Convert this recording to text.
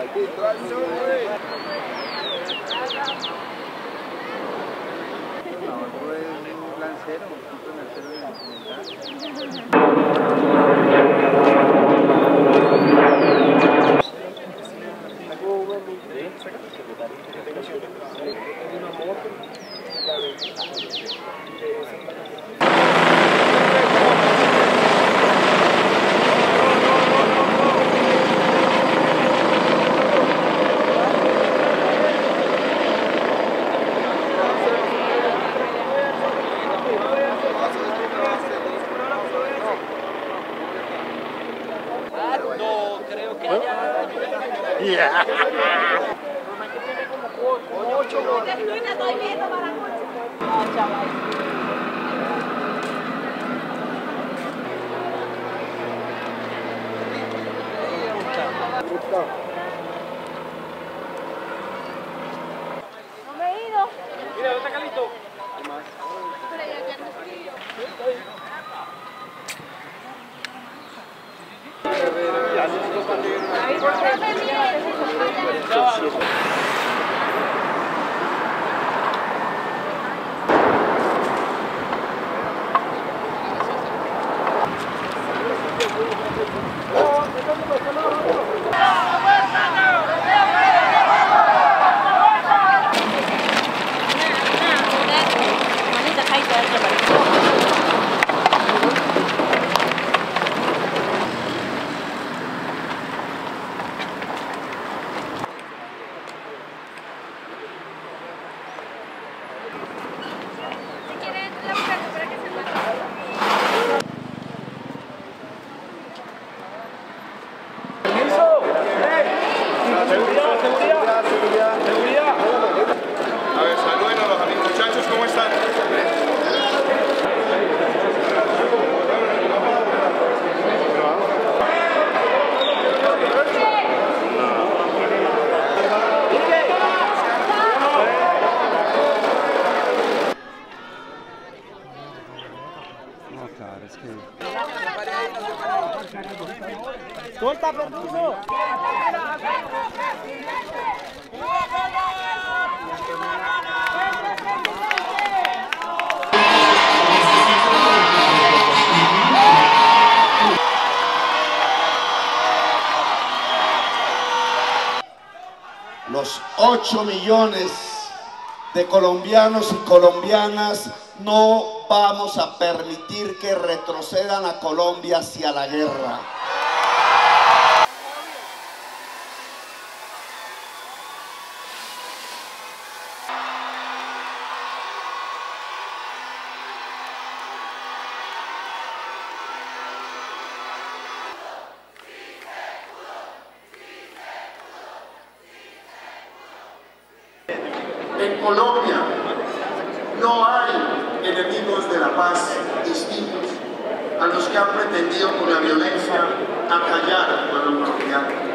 No me he ido. Mira, ¿dónde está Calito? A ver, saluden a los amigos. Muchachos, ¿cómo están? No, claro, es que... ¡Suelta, permiso! Los 8 millones de colombianos y colombianas no vamos a permitir que retrocedan a Colombia hacia la guerra. En Colombia no hay enemigos de la paz distintos a los que han pretendido con la violencia acallar al pueblo colombiano.